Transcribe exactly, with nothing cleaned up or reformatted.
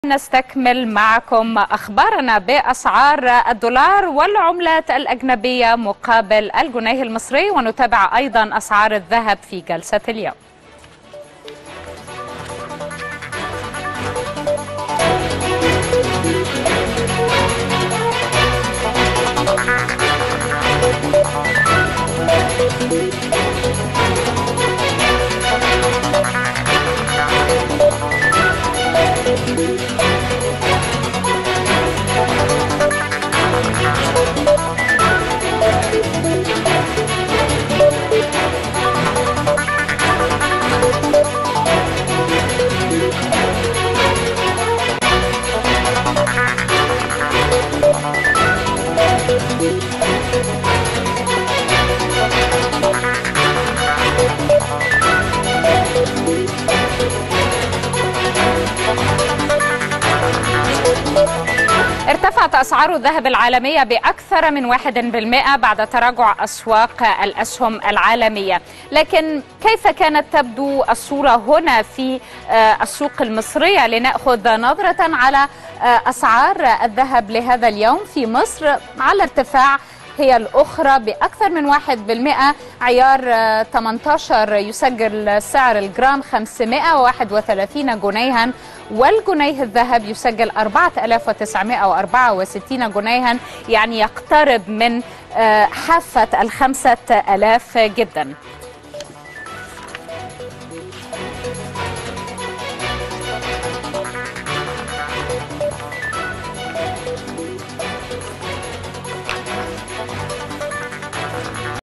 نستكمل معكم أخبارنا بأسعار الدولار والعملات الأجنبية مقابل الجنيه المصري، ونتابع أيضا أسعار الذهب في جلسة اليوم. ارتفعت أسعار الذهب العالمية بأكثر من واحد بالمئة بعد تراجع أسواق الأسهم العالمية، لكن كيف كانت تبدو الصورة هنا في السوق المصرية؟ لنأخذ نظرة على أسعار الذهب لهذا اليوم في مصر على ارتفاع هي الأخرى بأكثر من واحد بالمئة. عيار ثمانية عشر يسجل سعر الجرام خمسمئة وواحد وثلاثين جنيها، والجنيه الذهب يسجل أربعة آلاف وتسعمئة وأربعة وستين جنيها، يعني يقترب من حافة الخمسة آلاف جدا.